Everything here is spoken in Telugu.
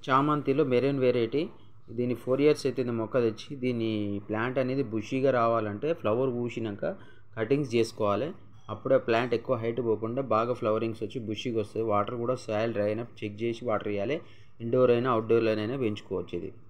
చామంతిలో మెరైన్ వెరైటీ. దీని 4 ఇయర్స్ అవుతుంది మొక్క తెచ్చి. దీని ప్లాంట్ అనేది బుషీగా రావాలంటే ఫ్లవర్ పూసినాక కటింగ్స్ చేసుకోవాలి. అప్పుడే ప్లాంట్ ఎక్కువ హైట్ పోకుండా బాగా ఫ్లవరింగ్స్ వచ్చి బుషీగా వస్తుంది. వాటర్ కూడా సాయిల్ డ్రై అయినా చెక్ చేసి వాటర్ ఇవ్వాలి. ఇండోర్ అయినా అవుట్డోర్లోనైనా పెంచుకోవచ్చు ఇది.